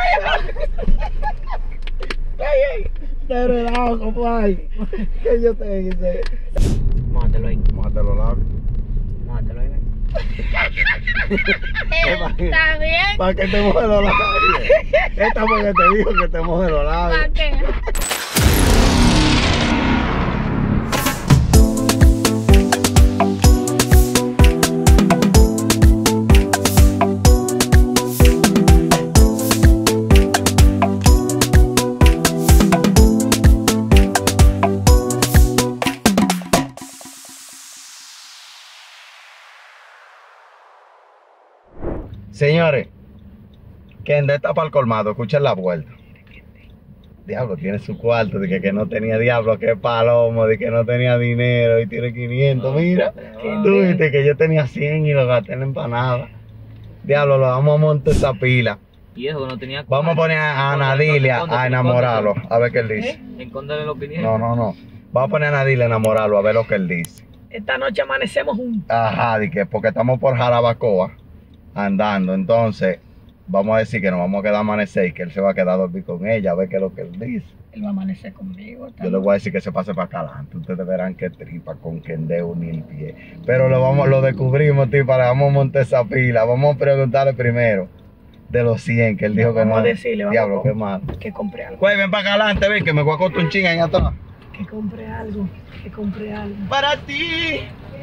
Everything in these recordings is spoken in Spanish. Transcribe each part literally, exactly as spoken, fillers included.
¡Ey, ey! Te relajo, compadre. ¿Qué yo te hice? Mótelo ahí. Mátalo, labios. Mótelo ahí, ven. Está bien. Para que te moje los labios. Esta porque te dijo que te moje los labios. ¿Para qué? Señores, Kende está para el colmado, escuchen la vuelta. Diablo, tiene su cuarto, de que, que no tenía diablo, que palomo, de que no tenía dinero y tiene quinientos, mira. Tú viste que yo tenía cien y lo gasté en la empanada. Diablo, lo vamos a montar esa pila. Y eso no tenía. Vamos a poner a Nadilia a enamorarlo, a ver qué él dice. Encontrarle la opinión. No, no, no. Vamos a poner a Nadilia a enamorarlo, a ver lo que él dice. Esta noche amanecemos juntos. Ajá, de que porque estamos por Jarabacoa andando, entonces vamos a decir que nos vamos a quedar a amanecer y que él se va a quedar a dormir con ella, a ver qué es lo que él dice. Él va a amanecer conmigo. Yo le voy a decir que se pase para acá adelante. Ustedes verán que tripa con Kende unir el pie. Pero lo vamos, lo descubrimos, tipa, le vamos a montar esa pila. Vamos a preguntarle primero de los cien, que él dijo que Vamos no. a decirle, vamos Diablo, a- qué mal. Que compre algo. Pues ven para acá adelante, ven, que me voy a cortar un ching ahí atrás. Que compre algo. Que compre algo. Para ti,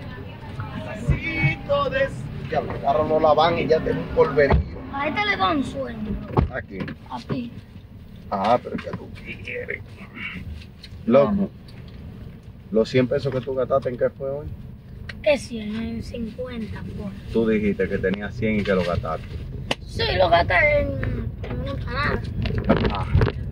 necesito de... Diablo, el carro no la van y ya tiene un polverío. A este le da un sueño. Aquí. A ti. Ah, pero que tú quieres. Loco, los cien pesos que tú gastaste, ¿en qué fue hoy? ¿Qué cien? En cincuenta, pues. Tú dijiste que tenías cien y que lo gastaste. Sí, lo gasté en, en una empanada. Ah,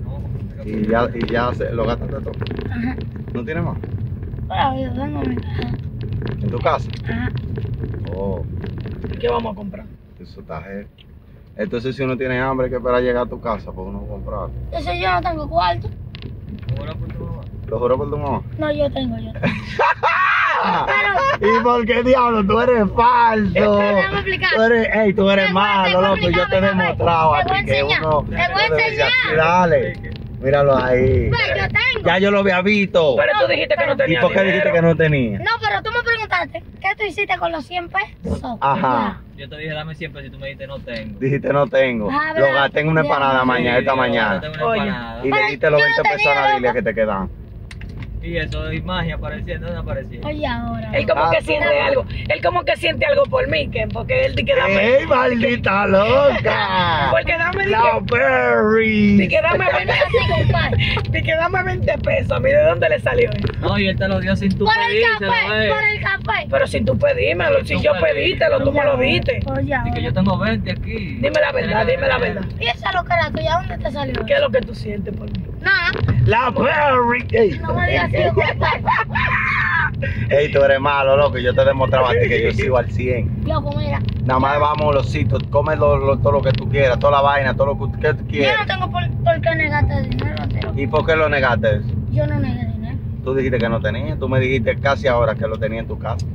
y ya, y ya se, lo gastaste todo. Ajá. ¿No tienes más? Pero yo vengo a mi casa. ¿En tu casa? Ajá. Oh, ¿Qué vamos a comprar? eso está heavy. Entonces si uno tiene hambre hay que esperar a llegar a tu casa para uno comprar. Eso yo no tengo cuarto. ¿Lo juro por tu mamá? No, yo tengo, yo tengo. ¿Y por qué diablo? Tú eres falso. Déjame explicar. Tú eres, ey, tú eres Te voy a- te malo, voy a loco. Yo explicar, te he ven, ven. demostrado a Te voy ti a que enseñar, uno. te voy a uno decía, enseñar. sí, dale. Míralo ahí. Pues yo tengo. Ya yo lo había visto. Pero tú dijiste que no ¿Y tenía por qué dinero. dijiste que no tenía? No, pero tú me preguntaste, ¿qué tú hiciste con los cien pesos? Ajá. Yo te dije dame siempre si tú me dijiste no tengo. Dijiste no tengo. Ah, Lo ¿verdad? gasté en una Ya. empanada mañana, esta Sí, mañana. yo tengo una Oye. empanada. Y le Pero diste los yo no veinte pesos tenía, a Nadilia loco. que te quedan. Y eso es magia apareciendo, no apareciendo. Oye, ahora. Él como Ah, que tú. siente algo. Él como que siente algo por mí, que porque él dice que dame. ¡Ey, maldita loca! Porque dame, ¡La di Berry! que dame Dame así, compadre. di que dame veinte pesos. A mí, ¿de dónde le salió? No, y él te lo dio sin tu Por el pedírselo, café, eh. por el café. Pero sin tú pedírmelo, si yo pedítelo, tú me lo diste. Oye, Y que ahora. yo tengo veinte aquí. Dime la verdad, dime la verdad. ¿Y esa lo que era tuya? ¿Dónde te salió? ¿Qué es lo que tú sientes por mí? Nada. ¡La Berry! ¡Ey! No me digas así, compadre. Ey, tú eres malo, loco. Yo te demostraba a ti que yo sigo al cien. Loco, mira. Nada más vamos los sitios, come lo- lo- todo lo que tú quieras, toda la vaina, todo lo que, que tú Yo quieras. no tengo por, por qué negarte dinero, pero ¿Y por qué lo negaste? yo no negué dinero. Tú dijiste que no tenías, tú me dijiste casi ahora que lo tenía en tu casa.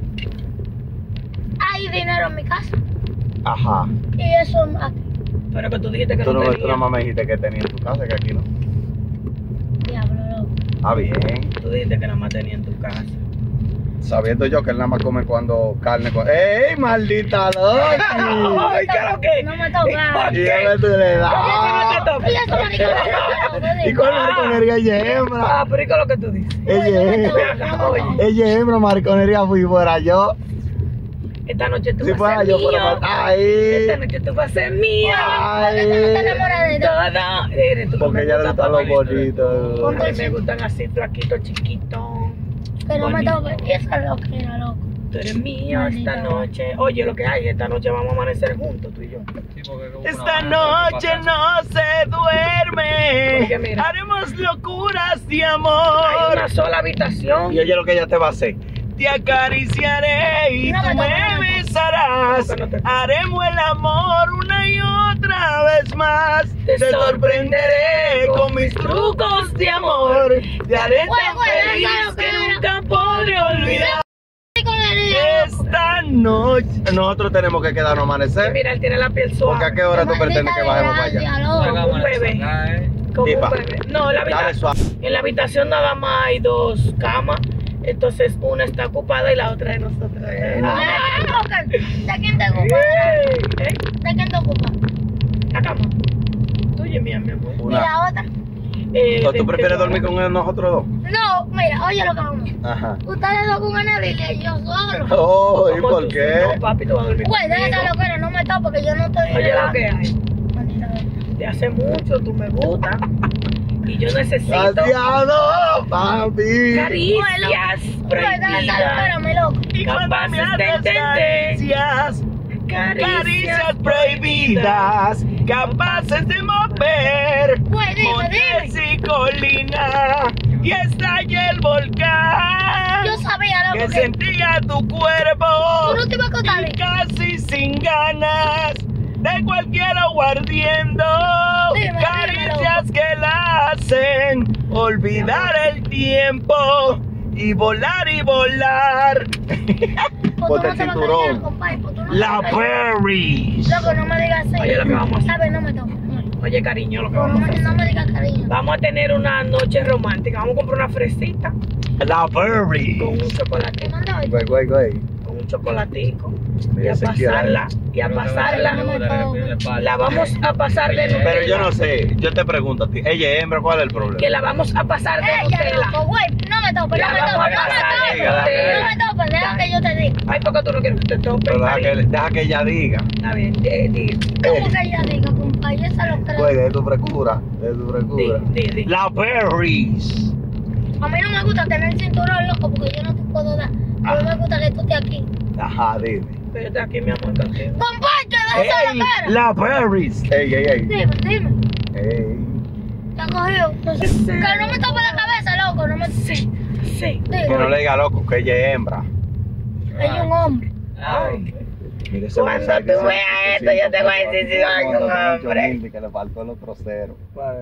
Hay dinero en mi casa. Ajá. Y eso aquí. Pero que tú dijiste que Tú, no no, tú tenía. nada más me dijiste que tenía en tu casa, que aquí no. Diablo, loco. Ah, bien. Tú dijiste que nada más tenía en tu casa. Sabiendo yo que él nada más come cuando carne con... ¡Ey, maldita loca! Ay, ¿qué es lo que? No me toca. Y a ver tú le das. Y eso, mariconería. ¿Y cuál mariconería ella es hembra? Ah, pero ¿y qué es lo que tú dices? Ella es Oye, Ella es hembra, mariconería fui fuera yo. esta noche tú Si vas a fuera ser yo mío. fuera más... Esta ¡Ay! noche tú vas a ser mía. ¿Por qué tú no te ¡Ay! enamoras de Toda. Eres tú que Porque me ella le gusta gustan los papá. bonitos. Con- A mí me gustan así, flaquitos, chiquitos. Que no me Bonito. toque. Y eso es lo que era, loco. Tú eres mío Maldita. esta noche. Oye, lo que hay, esta noche vamos a amanecer juntos, tú y yo. Sí, porque como Esta una vaina noche que no se duerme. Porque mira. Haremos locuras de Hay amor. una sola habitación. Y oye lo que ella te va a hacer. Te acariciaré y No tú me me toques. besarás. No te toques. Haremos el amor una y otra vez más. Te Te sorprenderé con mis trucos de amor. Te haré tan Bueno, bueno, feliz eso es lo que que era. nunca podré olvidar. Mariconería. Esta noche. Nosotros tenemos que quedarnos a amanecer. Mira, él tiene la piel suave. Porque a qué hora tú pretendes que bajemos para allá. Como un bebé. Como Tipa. un bebé. No, la Dale habitación, suave. en la habitación nada más hay dos camas. Entonces una está ocupada y la otra de nosotros. ¿De quién te ocupa? ¿Eh? ¿De quién te ocupa? La cama. Tuya y mía, mi amor. ¿Y Una. la otra? Eh, ¿O de- tú prefieres de- dormir con nosotros dos? No, mira, oye lo que vamos a hacer. Ajá. Ustedes dos con Anadile y yo solo. Oh, ¿y ¿Cómo por tú? qué? No, papi, tú vas a dormir Güey, déjate conmigo. lo que era, no me toques porque yo no estoy. Oye, lo que hay. Maldita sea. De hace mucho tú me gustas. Y yo necesito ¡Graciado, papi! caricias Güey, déjate lo que era, prohibidas. me loco. Capaces de entender. Caricias, Caricias prohibidas, capaces de mover Güey, dime, montes dime. y colinas, y estalla el volcán Yo sabía lo que que. sentía tu cuerpo, Tú no te ibas a contar. y casi sin ganas de cualquier agua ardiendo, Dime, caricias que la hacen olvidar el tiempo y volar y volar. Pues Ponte tú no el te vas a cinturón. callar, compadre, pues tú no La te vas a callar. Perry's. Loco, no me digas así. Oye, lo que vamos a hacer. ¿Sabes? No me toques. No, Oye, cariño, lo que no vamos a me, hacer. no me digas cariño. Vamos a tener una noche romántica. Vamos a comprar una fresita La con un Perry's. ¿Te chocolatico. manda hoy? Güey, güey, güey. Con un chocolatico. Y Mira, a se quiere. pasarla. Y a pasarla. La vamos a pasar de Nutella. Pero yo no sé, yo te pregunto a ti, ella es hembra, ¿cuál es el problema? Que la vamos a pasar de Ella, Nutella. loco, güey, no me topes, no La me vamos topes, a no me pasar topes. de Diga, dale. No Nutella. me topes, deja que yo te diga. Ay, ¿por qué tú no quieres que te tope? Pero deja que, cariño? deja que ella diga. Está bien, di, di, ¿Cómo que ella diga, compadre? Esa lo creo. Güey, de tu frescura, de tu di, frescura. di, di. La Perry's. A mí no me gusta tener el cinturón, loco, porque yo no te puedo dar. A mí me gusta que tú estés aquí. Ajá, dime. Pero yo estoy aquí, mi amor, contigo. Compadre, deja esa Ey, lo cara. la Perry's. Ey, ey, ey. Dime, dime. Ey. Te ha cogido. No sé. Que no me tope la cabeza, loco, no me. Sí, sí. Que no le diga loco que ella es hembra. Hay un hombre. Ay. Mire ese Cuando mensaje tú que dice veas esto, yo te voy a decir si soy un hombre. ochocientos que le faltó el otro cero.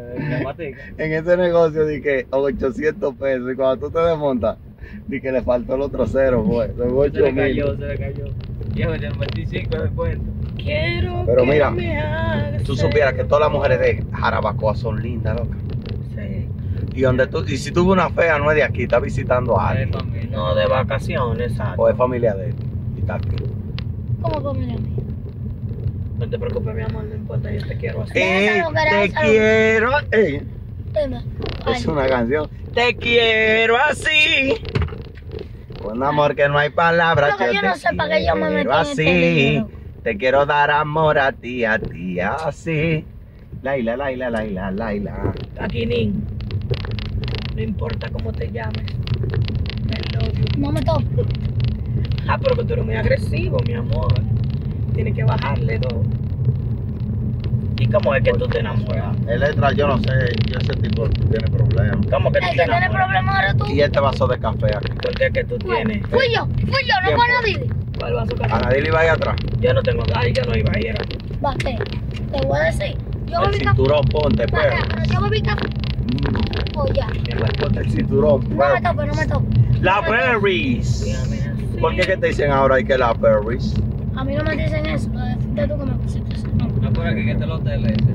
En ese negocio di que ochocientos pesos y cuando tú te desmontas, di que le faltó el otro cero, güey. Son Se ocho le mil. cayó, se le cayó. Viejo, tiene veinticinco de cuenta. Quiero Pero que mira, me hagas Tú supieras que todas las mujeres de Jarabacoa son lindas, loca. Sí. Y donde tú, y si tuvo una fea, no es de aquí, está visitando a Ay, alguien. familia. No, de vacaciones, ¿sabes? O es familia de él. Y está aquí. ¿Cómo familia mía? No te preocupes, mi amor, no importa, yo te quiero así. Ey, Déjalo, te déjalo. quiero. Ey, Dime. es una canción. Te quiero así. Con amor que no hay palabras. Lo que yo te no sé para qué yo me quiero metí en este así. lío. Te quiero dar amor a ti, a ti, así. Laila, Laila, Laila, Laila. Aquí, Nin. No importa cómo te llames. I love you. No me tope. Ah, pero que tú eres muy agresivo, mi amor. Tienes que bajarle dos. ¿Y cómo es que tú te enamoras? El letra, yo no sé, yo ese tipo tiene problemas. ¿Cómo que tú El te que tiene enamoras? problemas eres tú. Y este vaso de café aquí. ¿Por qué que tú tienes? Fui yo, fui yo, no ¿Quién fue fue? nadie. ¿Cuál va a su A casa? nadie le iba ahí atrás. Yo no tengo nada, yo no iba a ir. Bate. Te voy a decir. Yo El bebí café. cinturón, ponte, Bate, perro. pero yo bebí café. Oh, ya. El cinturón, No me perro. tope, no me tope. La Perry's. ¿Por qué que te dicen ahora hay que la Perry's? A mí no me dicen eso. Lo deciste tú que me pusiste ese nombre. No por aquí que te lo hotel ese.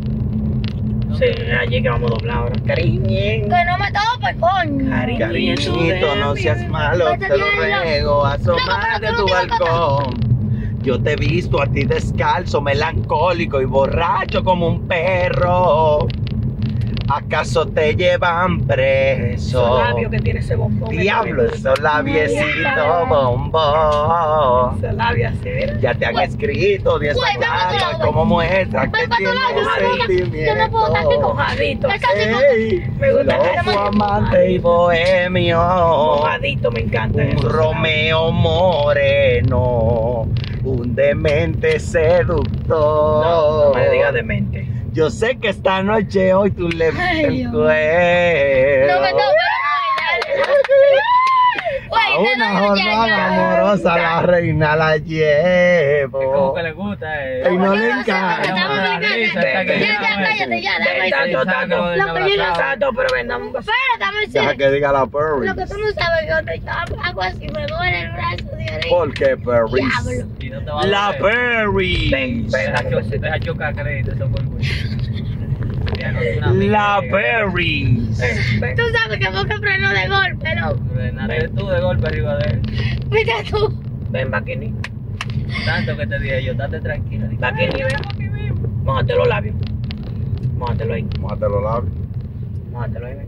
No Sí, te- allí que vamos a doblar ahora. Cariño. Que no me tope, coño. Cari- Cariñito, no seas malo, te lo ruego, asoma de tu balcón. Yo te he visto a ti descalzo, melancólico y borracho como un perro. ¿Acaso te llevan Esos preso? labios que tiene ese bombón. Diablo, esos labiecitos Mierda. bombón. Esos labios así, mira. Ya te han escrito diez Güey, ven pa' tu cartas lado, como muestra que Ven pa' tu tienes lado, mojadito. Yo no puedo estar aquí sentimiento. Mojadito. El calcito. Ey, Me gusta loco, el amante y bohemio. Mojadito, me encanta. Un eso. Romeo moreno, un demente seductor. No, no me digas demente. Yo sé que esta noche hoy tú le Ay, el Dios. cuero No me tope. a Güey, una ¿de dónde jornada llega? amorosa la reina la Es como llevo. que le gusta, eh. Ey, no le Yo no sé, encanta. me estaba explicando avisa, está que Ya, yo ya, no cállate, me- ya, Ya, déjame ya, decir. Tato, Tato. del Lo que yo no abrazado. Tato, pero ven, dame un besito. Espera, dame Deja decir. que diga la Perry. Lo que tú no sabes, yo te hago así, me duele el brazo de ahí. ¿Por qué Perry? Diablo. Y no te va a La doler. Perry. Ven, ven, Deja dame un cho- besito. deja chocar crédito, eso fue muy. Ya no es una amiga La que- Perry. Ven, ven. Tú sabes que fue que frenó de golpe, ¿no? Frenaste tú de golpe arriba de él. Viste tú. Ven, Baquini. Tanto que te dije yo, estate tranquila. Dije, Baquini, ven. Mójate los labios. Mójatelo ahí. Mate los labios. Mójatelo ahí, ven.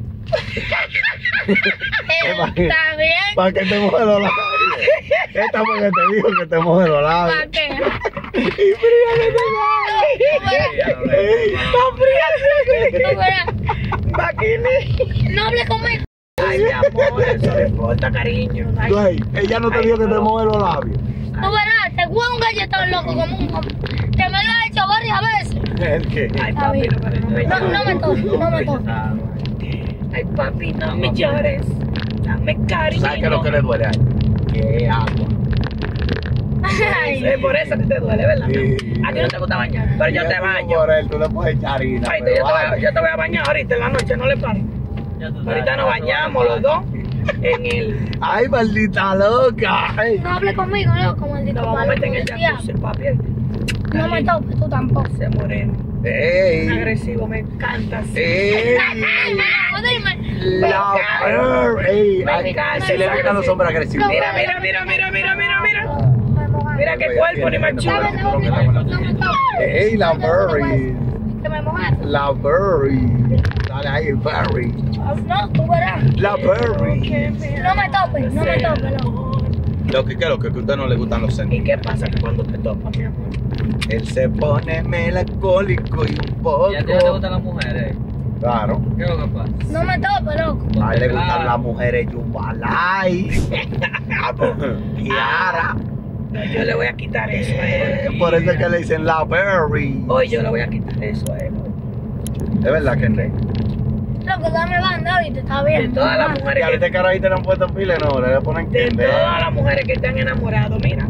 Está bien. ¿Para qué te moje los labios? Esta porque te dijo que te moje los ¿Para labios. qué? Y fría que te ya no le- Ey, Tú verás. Baquini. No hables conmigo. Ay, mi amor, eso no importa, cariño. Ay, Güey, ella no te dijo que te moje los labios. Tú verás, te juego un galletón loco como un hombre. Que me lo ha hecho varias veces. ¿El qué? ay, papi, no, pero no me No, no me toques, no me toques. Ah, Ay, papi, no me llores. Dame cariño. ¿Sabes qué es lo que le duele a él? Que es agua. Ay. Es por eso que te duele, ¿verdad? Sí. A ti no te gusta bañar, pero yo te Tú baño. Por él, tú le puedes echar harina. Ay, yo, pero te voy a, agua. yo te voy a bañar ahorita en la noche, no le pares. ya tú sabes, Ahorita nos ya tú bañamos vas a los dos en el... Ay, maldita loca. Ay. No hables conmigo, loco, maldito Nos vamos a palo meter en el del jacuzzi, diablo. papi. No me toques, tú tampoco. Se moreno. Ey. Agresivo, me encanta. Sí. Ey. Dime. La Perry. Ey, Me ay, encanta. se le gustan los hombres agresivos. Mira, mira, mira, mira, mira, mira, mira. Me mojaste. Mira qué cuerpo ni más chulo. ¿Sabes? No me toques, no me toques. Ey, la Perry. Que me mojaste. La Perry. Dale ahí, Perry. No, tú verás. La Perry. No me topes, no me topes, loco. Lo que quiero que a usted no le gustan los ¿Y sentimientos. qué pasa cuando te topas, mi amor? Él se pone melancólico y un poco. ¿Y a ti no te gustan las mujeres? Claro. ¿Qué es lo que pasa? No me topes, loco. A él le gustan Claro. las mujeres Yumbalay. Kiara. Yo le voy a quitar eso a él. Por eso es que le dicen la Perry. Hoy yo le voy a quitar eso a él. Es verdad que no. Loco, dame banda, oíste, está De bien. todas las Y a mujeres que, este carajito le han puesto pile, no, le ponen de que todas las mujeres que están enamoradas, mira.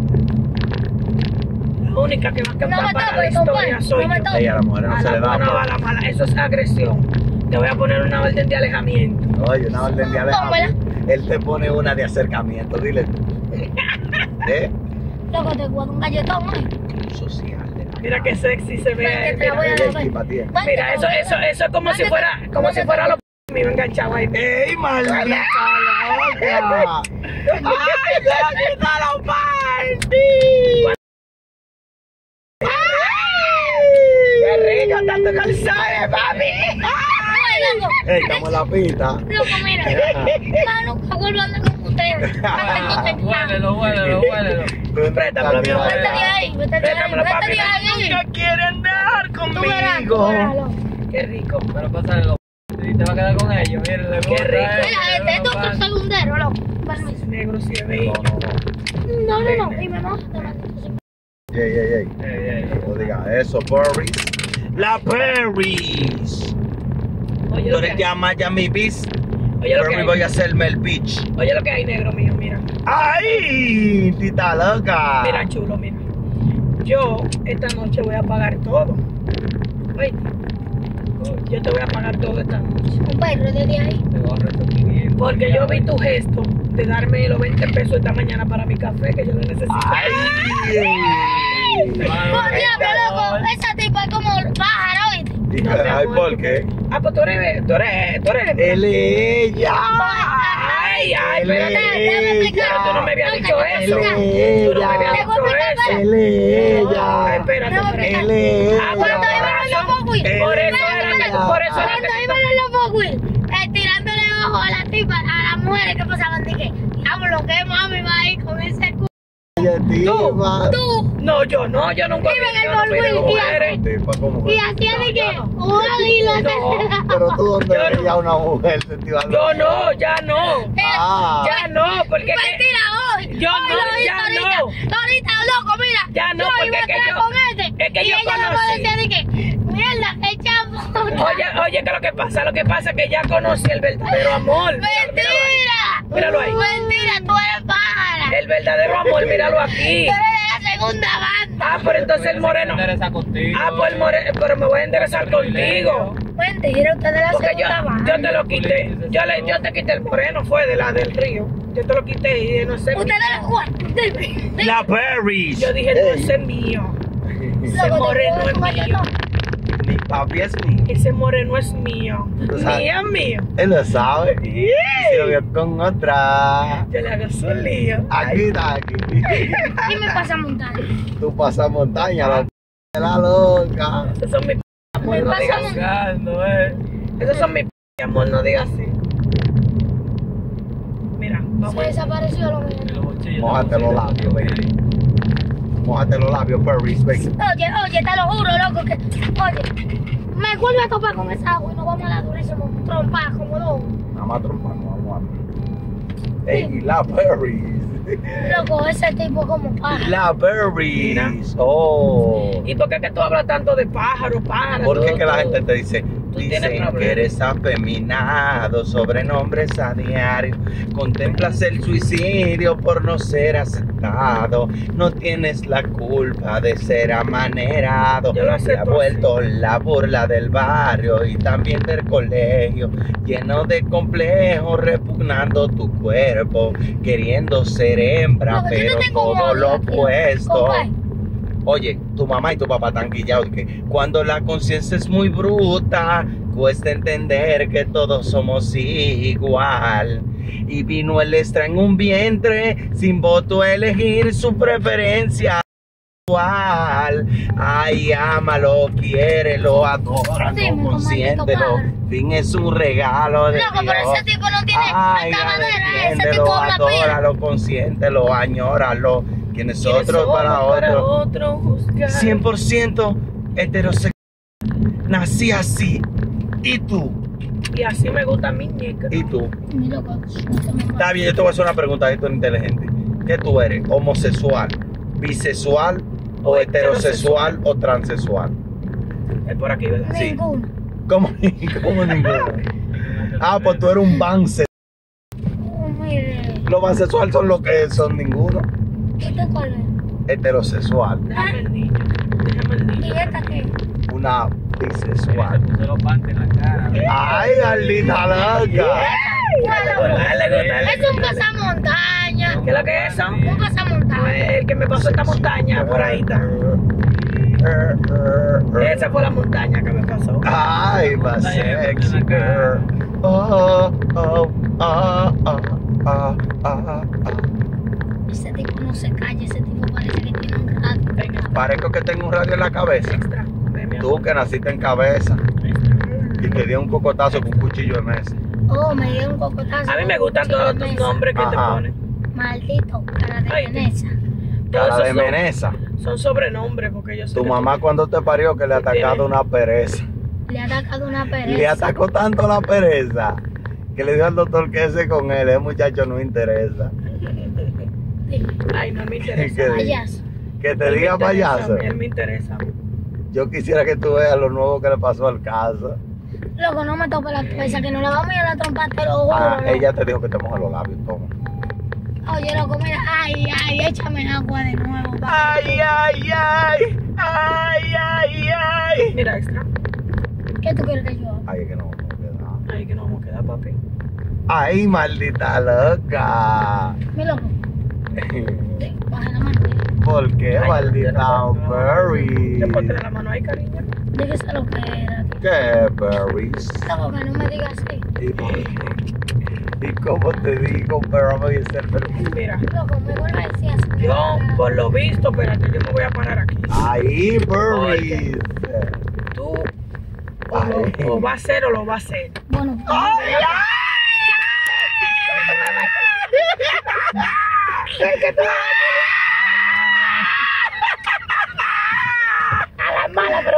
La única que va a No cantar me para la topes, historia compadre, soy no me yo. topes. Ella a la mujer no A se la le da. buena o a la mala, eso es agresión. Te voy a poner una orden de alejamiento. Oye, una orden de alejamiento. Él te pone una de acercamiento, dile tú. ¿Eh? Loco, te guardo un galletón, ¿eh? Social. de la Mira qué sexy se ve. Ven, que te la Mira, voy a Ella dar. es tipa, tía. mira, eso, eso, eso es como si fuera, como si fuera los míos enganchados ahí. ¡Ey, maldita loca! ¡Ay, se la quita la party! ¡Qué rico tanto calzones, papi! Ay, loco. ¡Ey, estamos en la pista! Loco, mira. No, nunca vuelvo a andar con ustedes. Huélelo, huélelo, huélelo. Préstamelo, mi amor. Vete de ahí, vete de ahí, Préstamelo, vete papi. de ahí. ¡Nunca quieren dar Tú verás, tú verás, conmigo! loco. Qué rico. Pero pásale los y te va a quedar con ellos. Mira, le Qué gusta, rico. eh. Mira, este es tu segundero, loco. Permiso. Negro sí es bello. No, no, no. No, no, no. Y me mojaste, maldito. ¡Ey, ey, ey! Ey, ey, ey. No digas eso, Perry. ¡La Perrys! Oye Tú lo que eres hay. ya Miami Beach. Oye lo que Perry hay. voy a hacerme el beach. Oye lo que hay, negro mío, mira. ¡Ay! ¡Tita loca! Mira, chulo, mira. Yo esta noche voy a pagar todo. Oye, yo te voy a pagar todo esta noche. Un perro desde ahí. Te borro esos quinientos. Porque yo vi tu gesto de darme los veinte pesos esta mañana para mi café, que yo lo necesito. ¡Ay! ¡Oh, diablo, loco! Esa tipa es como pájaro, ¿oíste? Y- No, mi Ay, amor. ¿por qué? Ah, pues tú eres, tú eres, tú eres. Él es ella. Ay, ay, Él espérate. es Pero tú no me habías No, dicho que te eso. explica. Tú no me habías Te dicho voy a explicar, eso. Él es Ay, ella. espérate, No, espérate. Él es Ah, pues ella. Cuando iban en los Fogwheel. Él Por es eso era que, ella. por eso era Cuando que iban en los Fogwheel, eh, tirándole ojo a la tipa, a las mujeres que pasaban, dije, diablo, que mami va ahí con ese culo. Ella es tipa. Tú. No, yo no, yo nunca Iba en el yo no fui de Volvo y- mujeres. Tipa, ¿cómo Y fue? hacía de que, No, un águila. no. Pero tú donde Yo no. veías a una mujer sentiva. Yo no, ya no. Ah. Ya no, porque que- Mentira, hoy. Yo Hoy no, lo hizo ya ahorita. no. Ahorita, loco, mira. Ya no, yo porque iba a es que estar yo- con este. es que y yo ella no me conocí. decía de que, mierda, echa puta. Oye, oye, ¿qué es lo que pasa? Lo que pasa es que ya conocí el verdadero amor. Míralo, míralo ahí. Mentira. Míralo ahí. Mentira, tú eres pájara. El verdadero amor, míralo aquí. Tú eres de la segunda banda. Ah, pero entonces el moreno. Endereza contigo. Ah, pues el moreno, pero me voy a enderezar contigo. Mentira, usted de la Porque yo, segunda banda. yo te lo quité. Yo, le, yo te quité el moreno, fue de la del río. Yo te lo quité y no sé. Usted de la Juan. Dime. dime. La Berries. Yo dije, no, ese es mío. Ese Loco, te moreno puedo es tomar mío. yo. Mi papi es mío. Ese moreno es mío. Tú sabes. Mío es mío. Él lo sabe. Y se lo vio con otra. Yo le hago su lío. Aquí está, aquí. Y me pasa a montar. Tú pasas montaña, la, p- la loca. Esos son mis p- amor, no pasa digas un- así. Buscando, eh. Esos son mis p- amor, no digas así. Mira, Se vamos. desapareció lo mío. Los bochillos, Mójate los labios, baby. Mójate los labios, Berries, baby. Oye, oye, te lo juro, loco, que. Oye, me vuelve a topar con esa agua y nos vamos a la durísimo. Trompa, como dos. Nada más trompando, vamos a ver. Ey, la Berries. Loco, ese tipo como paja. La Berries. Oh. ¿Y por qué que tú hablas tanto de pájaro, pájaro? ¿Por qué tú- que la tú- gente te dice? tú tienes Dicen problemas. que eres afeminado, sobrenombres a diario. Contemplas el suicidio por no ser aceptado. No tienes la culpa de ser amanerado. Yo lo Te ha acepto vuelto la burla del barrio y también del colegio. Lleno de complejos, repugnando tu cuerpo. Queriendo ser hembra, Loco, yo pero te tengo todo odio lo a ti, opuesto. compadre. Oye, tu mamá y tu papá están guillados que cuando la conciencia es muy bruta, cuesta entender que todos somos igual. Y vino el extra en un vientre, sin voto a elegir su preferencia sexual. Ay, ámalo, quiérelo, adóralo, Dime, consiéntelo. comandito Fin es un regalo de Loco, pero Dios. ese tipo no tiene Ay, esta manera, ese defiéndelo, tipo habla pila. adóralo, consiéntelo, añóralo. Quienes ¿Quiénes otros somos para para otros. otro juzgar? cien por ciento heterosexual. Nací así. ¿Y tú? Y así me gusta mi ñeca. ¿Y tú? Mi loco, no se me Está bien, yo te voy a hacer una pregunta, esto es inteligente. ¿Qué tú eres? ¿Homosexual, bisexual o O heterosexual o transexual? Es por aquí, ¿verdad? Sí. Ninguno. ¿Cómo, cómo ninguno? Ah, pues tú eres un banse. Oh, mire. Los bansexuales son los que son ninguno. ¿Este cuál es? Heterosexual. Déjame el niño. Déjame el ¿Y niño. esta qué? Una Se bisexual. puso los panties en la cara. Ay, Gardita loca. Le gusta, le gusta, le Es un pasamontaña. ¿Qué es lo que es eso? Un pasamontaña. El que me pasó esta montaña por ahí está. Esa fue la montaña que me pasó. Ay, my sexy girl. Oh, oh, oh, oh, oh, oh, oh. Ese tipo no se calla, ese tipo parece que tiene un rato. Venga, Parezco que tengo un radio en la cabeza. extra. Ven, mi amor. Tú que naciste en cabeza y te dio un cocotazo con un cuchillo de mesa. Oh, me dio un cocotazo. A mí me gustan todos tus nombres que te Ajá. ponen. Maldito, cara de Ay. Veneza. Todos Cara de esos son- menesa. Son sobrenombres porque yo soy Tu de mamá cuando te parió que le ha Tú tienes- atacado una pereza. Le ha atacado una Le pereza. atacó tanto la pereza que le dijo al doctor que ese con él, ese muchacho no interesa. Ay, no me interesa. ¿Qué? Payaso. Que te Él me diga interesa, payaso. Él me interesa. Yo quisiera que tú veas lo nuevo que le pasó al caso. Loco, no me tope la cabeza, que no le vamos a ir a la trompa, te lo juro. Ah, loco. ella te dijo que te moja los labios, toma. Oye, loco, mira, ay, ay, échame agua de nuevo, papá. Ay, ay, ay, ay, ay, ay. Mira, extra. ¿Qué tú quieres que yo haga? Ay, es que no vamos a quedar. Ay, que no vamos a quedar, papi. Ay, maldita loca. Mi loco, sí, baja la mano. ¿Por qué, Ay, maldita yo no- Berry? ¿Le puedo tener la mano ahí, cariño? Dígase lo que era. ¿Qué, Berries? Loco, que no me digas así. ¿Y por qué? ¿Y cómo te digo, pero voy a ser Berries? Mira, Loco, me vuelve a decir así. yo por lo visto, espérate, yo me voy a parar aquí. Ahí, Berries. Tú o, Ay. lo, o va a ser o lo va a hacer. Bueno, A la mala, pero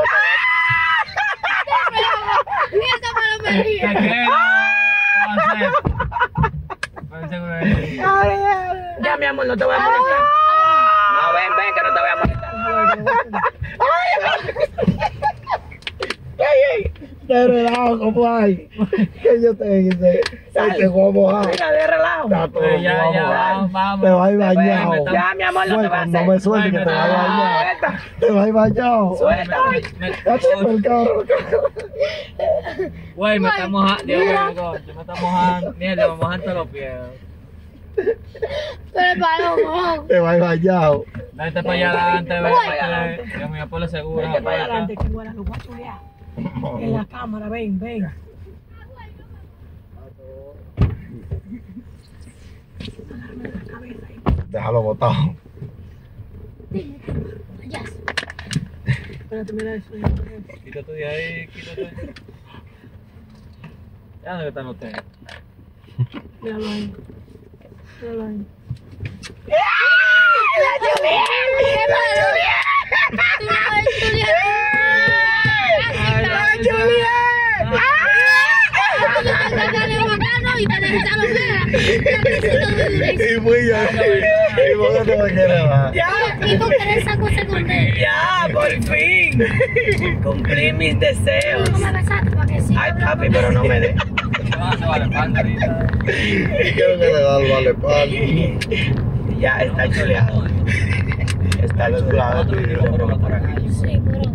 esa mano me ¿Qué ríe. qué? ¿Cómo va a ser? Pues seguro que- ya, mi amor, no te voy a molestar. No, ven, ven, que no te voy a molestar. Ay, ay. De relajo, ¿cómo hay? Que yo te hice. Sal. Te voy a mojar. Mira, de relajo. Está todo Pues ya, ya, guapo. vamos, vamos. Te vas a ir bañado. Bueno, Ya, mi amor, no te va a No hacer. me sueltes que te vas a ir bañado. Suelta. Te vas a ir bañado. Suelta. Me- me- Cállate el carro. Güey, me está mojando. Dios mío, me está mojando. Mierda, me mojan todos los pies. Tú eres palomo. Te vas a ir bañado. Vente para allá adelante, Vete para allá vete. adelante. Dios mío, ponle seguro. Vente para allá apuesta. adelante, que buena, lo voy a chulear. En la cámara, ven, ven. Agárrame la cabeza ahí. Déjalo botado. Dime, ya. Espérate, mira eso. mira eso. Quítate de ahí, quítate. Ya dónde están ustedes. Míralo ahí. Míralo ahí. Tú no eres Julián. Ay, Julián. Y te necesitamos Y fui yo. ¿Y por qué te me quieres bajar? Ya, ¿Y con qué esa cosa con él? ya, por fin. Cumplí mis deseos. ¿Cómo me besaste para que siga Ay, hablando? papi, pero no me dé. se va, se va la espalda ahorita. Quiero que le da el vale palo. Ya está chuleado. Está chuleado. Sí, pero